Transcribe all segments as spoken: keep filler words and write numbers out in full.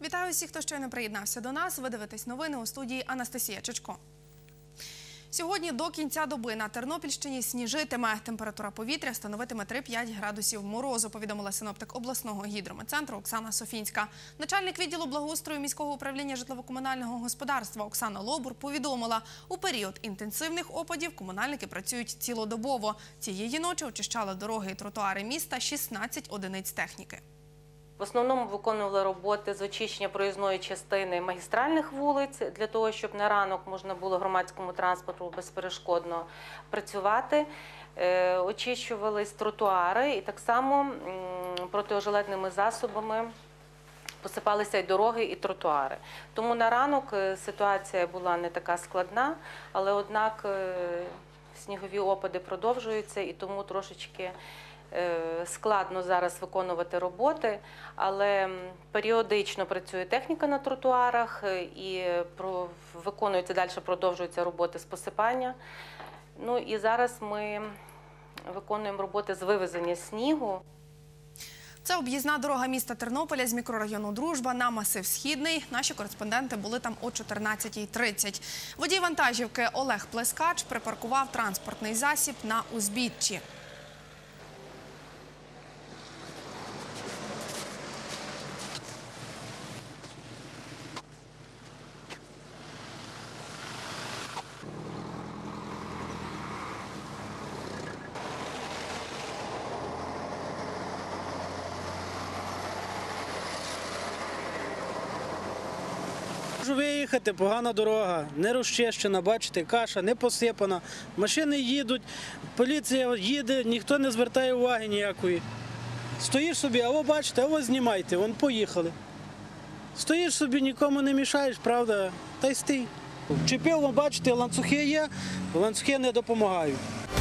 Вітаю всіх, хто щойно приєднався до нас. Ви дивитесь новини у студії Анастасія Чечко. Сьогодні до кінця доби на Тернопільщині сніжитиме. Температура повітря становитиме три-п'ять градусів морозу, повідомила синоптик обласного гідрометцентру Оксана Софінська. Начальник відділу благоустрою міського управління житлово-комунального господарства Оксана Лобур повідомила, у період інтенсивних опадів комунальники працюють цілодобово. Цієї ночі очищали дороги і тротуари міста шістнадцять одиниць техніки. В основному виконували роботи з очищення проїзної частини магістральних вулиць, для того, щоб на ранок можна було громадському транспорту безперешкодно працювати. Очищувались тротуари і так само протиожеледними засобами посипалися і дороги, і тротуари. Тому на ранок ситуація була не така складна, але однак снігові опади продовжуються і тому трошечки складно зараз виконувати роботи, але періодично працює техніка на тротуарах і виконуються, далі продовжуються роботи з посипання. Ну і зараз ми виконуємо роботи з вивезення снігу. Це об'їзна дорога міста Тернополя з мікрорайону Дружба на масив Східний. Наші кореспонденти були там о чотирнадцятій тридцять. Водій вантажівки Олег Плескач припаркував транспортний засіб на узбіччі. Можу виїхати, погана дорога, не розчищена, бачите, каша, не посипана. Машини їдуть, поліція їде, ніхто не звертає уваги ніякої. Стоїш собі, а ви бачите, а ви знімайте, вон поїхали. Стоїш собі, нікому не мішаєш, правда, та й стій. Вчепив, бачите, ланцюги є, ланцюги не допомагають.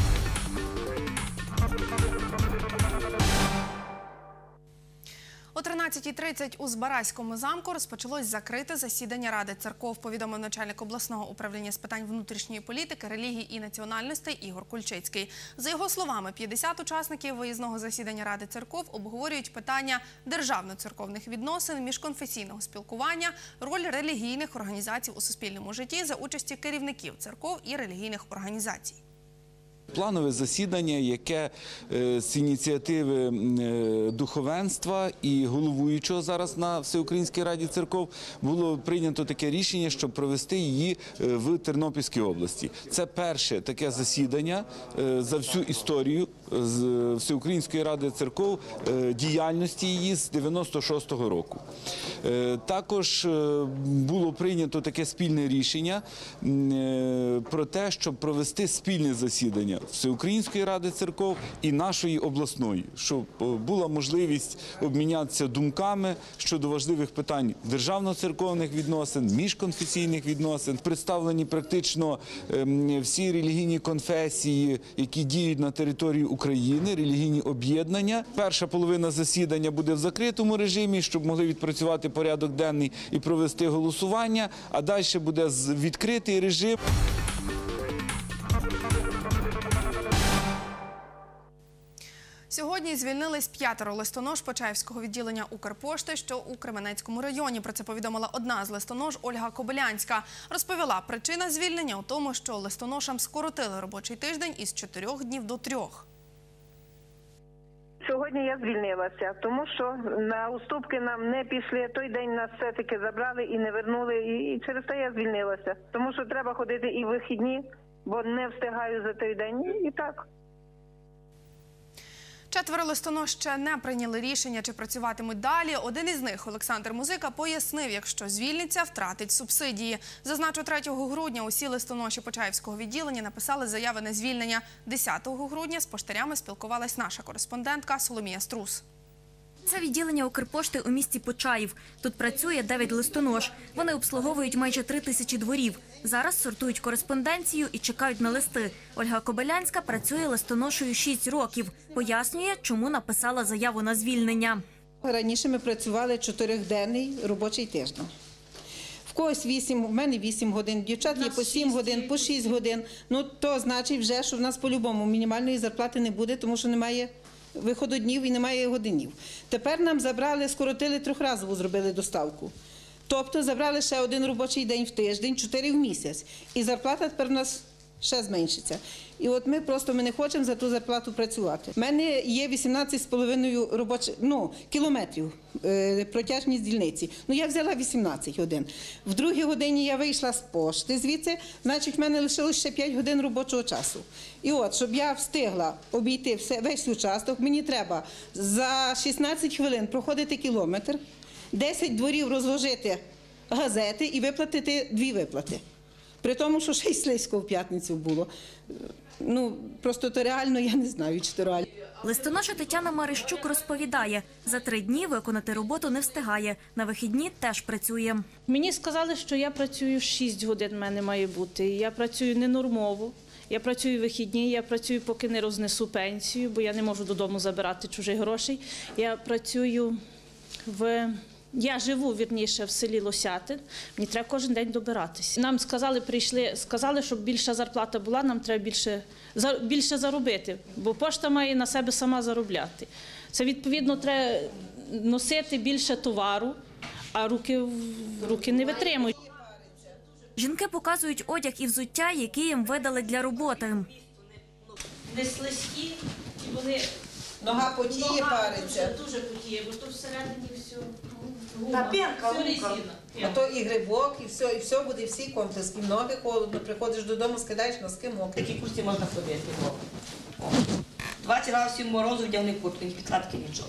О тринадцятій тридцять у Збаразькому замку розпочалось закрите засідання Ради церков, повідомив начальник обласного управління з питань внутрішньої політики, релігії і національностей Ігор Кульчицький. За його словами, п'ятдесят учасників виїзного засідання Ради церков обговорюють питання державно-церковних відносин, міжконфесійного спілкування, роль релігійних організацій у суспільному житті за участі керівників церков і релігійних організацій. Планове засідання, яке з ініціативи духовенства і головуючого зараз на Всеукраїнській Раді церков було прийнято таке рішення, щоб провести її в Тернопільській області. Це перше таке засідання за всю історію Всеукраїнської Ради церков, діяльності її з дев'яносто шостого року. Також було прийнято таке спільне рішення про те, щоб провести спільне засідання Всеукраїнської Ради церков і нашої обласної, щоб була можливість обмінятися думками щодо важливих питань державно-церковних відносин, міжконфесійних відносин. Представлені практично всі релігійні конфесії, які діють на території України, релігійні об'єднання. Перша половина засідання буде в закритому режимі, щоб могли відпрацювати порядок денний і провести голосування, а далі буде відкритий режим. Сьогодні звільнились п'ятеро листонож Почаївського відділення Укрпошти, що у Кременецькому районі. Про це повідомила одна з листонож Ольга Кобилянська. Розповіла, причина звільнення у тому, що листоношам скоротили робочий тиждень із чотирьох днів до трьох. Сьогодні я звільнилася, тому що на уступки нам не пішли. Той день нас все-таки забрали і не вернули, і через те я звільнилася. Тому що треба ходити і в вихідні, бо не встигаю за той день, і так. Четверо листонож ще не прийняли рішення, чи працюватимуть далі. Один із них, Олександр Музика, пояснив, якщо звільниться, втратить субсидії. Зазначу, третього грудня усі листоноші Почаївського відділення написали заяви на звільнення. десятого грудня з поштарями спілкувалась наша кореспондентка Соломія Струс. Це відділення Укрпошти у місті Почаїв. Тут працює дев'ять листонож. Вони обслуговують майже три тисячі дворів. Зараз сортують кореспонденцію і чекають на листи. Ольга Кобилянська працює листоношею шість років. Пояснює, чому написала заяву на звільнення. Раніше ми працювали чотириденний робочий тиждень. В когось вісім, в мене вісім годин, дівчат є по сім годин, по шість годин. Ну, то значить вже, що в нас по-любому мінімальної зарплати не буде, тому що немає вихододнів і немає годинів. Тепер нам забрали, скоротили трьохразову, зробили доставку. Тобто забрали ще один робочий день в тиждень, чотири в місяць. І зарплата тепер у нас ще зменшиться. І от ми просто ми не хочемо за ту зарплату працювати. У мене є вісімнадцять з половиною робочих, ну, кілометрів е, протяжність дільниці. Ну, я взяла вісімнадцять годин. В другій годині я вийшла з пошти звідси, значить, в мене лишилось ще п'ять годин робочого часу. І от, щоб я встигла обійти все, весь участок, мені треба за шістнадцять хвилин проходити кілометр, десять дворів розложити газети і виплатити дві виплати. При тому, що ще й слизько в п'ятницю було. Ну, просто то реально, я не знаю, чи то реально. Листоноша Тетяна Марищук розповідає, за три дні виконати роботу не встигає. На вихідні теж працює. Мені сказали, що я працюю шість годин, в мене має бути. Я працюю ненормово. Я працюю вихідні, я працюю, поки не рознесу пенсію, бо я не можу додому забирати чужих грошей. Я працюю в... Я живу, вірніше, в селі Лосятин. Мені треба кожен день добиратися. Нам сказали, прийшли, сказали, щоб більша зарплата була, нам треба більше, більше заробити, бо пошта має на себе сама заробляти. Це, відповідно, треба носити більше товару, а руки, руки не витримують. Жінки показують одяг і взуття, які їм видали для роботи. Не слизькі, і вони... Нога потіє, париться. Дуже потіє, бо тут всередині все... Та п'янка, резина. А то і грибок, і все, і все буде, всі комплекс. І ноги холодно, приходиш додому, скидаєш носки мокрі. Такі курці можна ходити. двадцять градусів морозу, вдягни куртку, ні підкладки, нічого.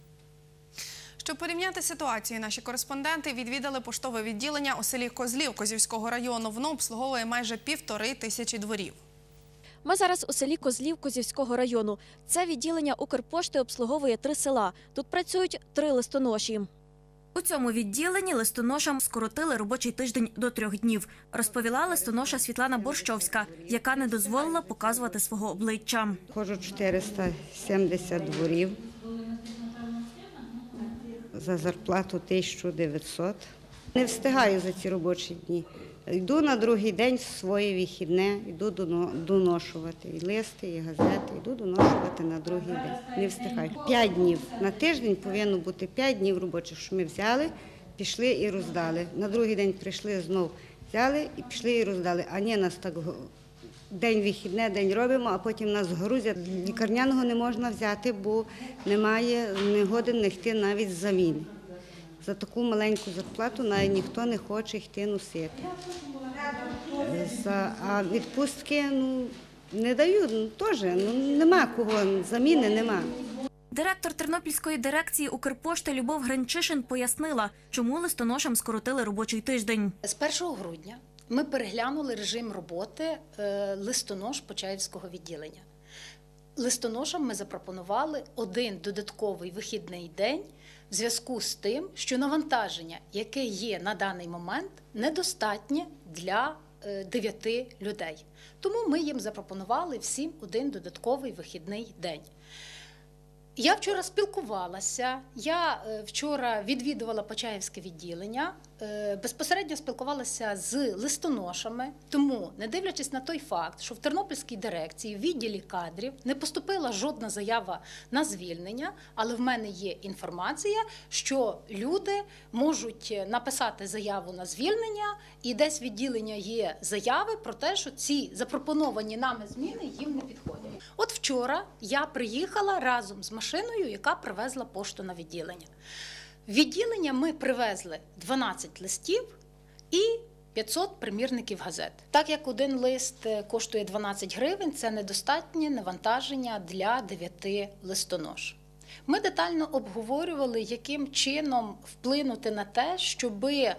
Щоб порівняти ситуацію, наші кореспонденти відвідали поштове відділення у селі Козлів Козівського району. Воно обслуговує майже півтори тисячі дворів. Ми зараз у селі Козлів Козівського району. Це відділення Укрпошти обслуговує три села. Тут працюють три листоноші. У цьому відділенні листоношам скоротили робочий тиждень до трьох днів, розповіла листоноша Світлана Борщовська, яка не дозволила показувати свого обличчя. Ходжу чотириста сімдесят дворів, за зарплату тисяча дев'ятсот. Не встигаю за ці робочі дні. Йду на другий день своє вихідне, йду доношувати і листи, і газети, йду доношувати на другий день. Не встигаю. П'ять днів. На тиждень повинно бути п'ять днів робочих, що ми взяли, пішли і роздали. На другий день прийшли, знов взяли і пішли і роздали. А ні, нас так день вихідне, день робимо, а потім нас грузять. Лікарняного не можна взяти, бо немає, не годен не йти навіть з заміни. За таку маленьку зарплату навіть ніхто не хоче йти носити. За, а відпустки ну, не дають, ну, теж, ну, нема кого, заміни нема. Директор Тернопільської дирекції Укрпошти Любов Гринчишин пояснила, чому листоношам скоротили робочий тиждень. З першого грудня ми переглянули режим роботи листонож Почаївського відділення. Листоношам ми запропонували один додатковий вихідний день в зв'язку з тим, що навантаження, яке є на даний момент, недостатнє для дев'яти людей. Тому ми їм запропонували всім один додатковий вихідний день. Я вчора спілкувалася, я вчора відвідувала Почаївське відділення, безпосередньо спілкувалася з листоношами, тому, не дивлячись на той факт, що в Тернопільській дирекції в відділі кадрів не поступила жодна заява на звільнення, але в мене є інформація, що люди можуть написати заяву на звільнення, і десь в відділення є заяви про те, що ці запропоновані нами зміни їм не підходять. От вчора я приїхала разом з машиною, яка привезла пошту на відділення. В відділення ми привезли дванадцять листів і п'ятсот примірників газет. Так як один лист коштує дванадцять гривень, це недостатнє навантаження для дев'яти листонож. Ми детально обговорювали, яким чином вплинути на те, щоби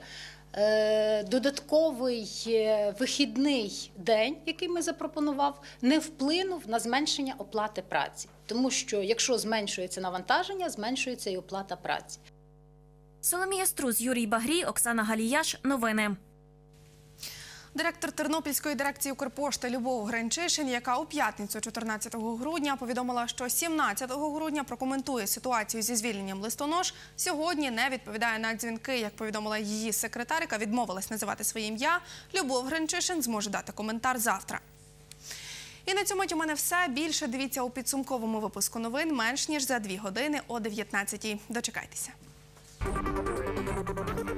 додатковий вихідний день, який ми запропонував, не вплинув на зменшення оплати праці. Тому що, якщо зменшується навантаження, зменшується і оплата праці. Соломія Струз, Юрій Багрій, Оксана Галіяш. Новини. Директор Тернопільської дирекції Укрпошти Любов Гринчишин, яка у п'ятницю чотирнадцятого грудня повідомила, що сімнадцятого грудня прокоментує ситуацію зі звільненням листонож, сьогодні не відповідає на дзвінки. Як повідомила її секретар, яка відмовилась називати своє ім'я, Любов Гринчишин зможе дати коментар завтра. І на цьому у мене все. Більше дивіться у підсумковому випуску новин менш ніж за дві години о дев'ятнадцятій. Дочекайтеся.